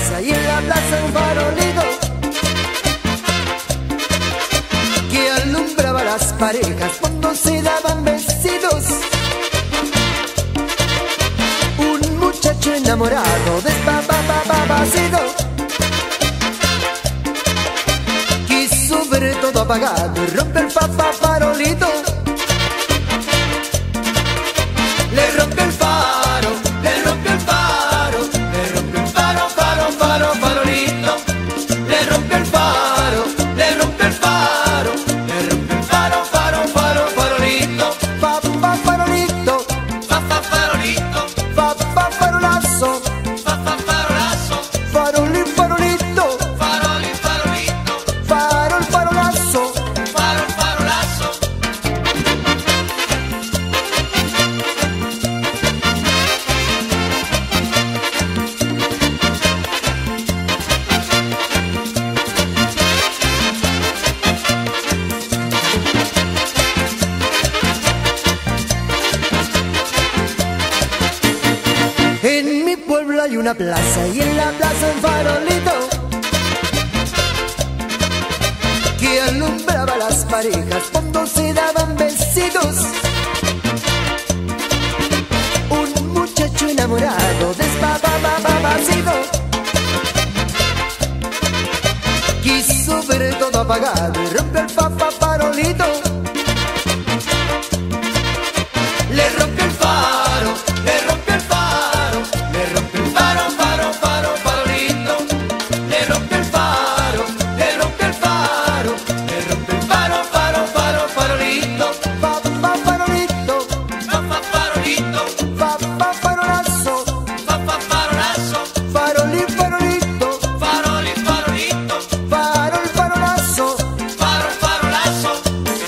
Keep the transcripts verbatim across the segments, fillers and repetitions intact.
plaza y en la plaza un farolito que alumbraba a las parejas cuando se daban besitos. Un muchacho enamorado despapapapapacito quiso ver todo apagado y rompe el papá farolito. Le rompe el faro, le rompe el faro, le rompe el faro, faro, faro, farolito. Le rompe el faro, le rompe el faro, le rompe el faro, faro, faro, farolito. Fa, fa, farolito, fa, fa, farolito, fa, fa, farolazo, fa, fa, farolazo. Faroli, farolito, faroli, farolito, farol, farolazo, farol, farolazo. En mi pueblo hay una plaza y en la plaza un farolito que alumbraba a las parejas cuando se daban besitos. Un muchacho enamorado despapapapacito quiso ver todo apagado y rompe el papá farolito. Le rompe el faro, le rompe el faro, le rompe el faro, faro, faro, farolito. Le rompe el faro, le rompe el faro, le rompe el faro, faro, faro, farolito. Fa, fa, farolito, fa, fa, farolito, fa, fa, farolazo, fa, fa, farolazo. Faroli, farolito, faroli, farolito, farol, farolazo, farol, farolazo.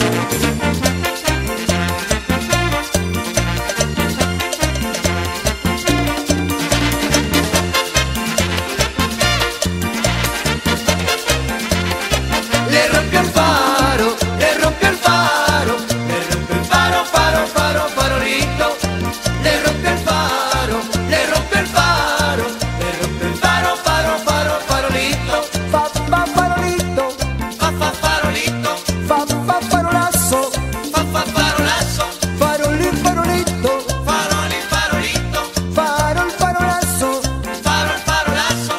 Le rompió el faro, le rompió el faro, le rompió el faro, faro, faro, farolito. Le rompió el faro, le rompió el faro, le rompió el faro, faro, faro, farolito. Fa, fa, farolito, fa, fa, farolito, fa, fa, farolazo, fa, fa, farolazo. Faroli, farolito, faroli, farolito, farol, farolazo, farol, farolazo.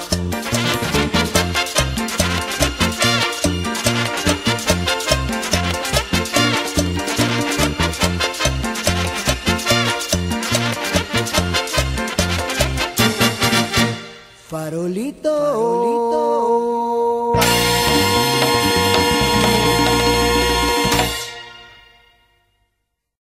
Farolito.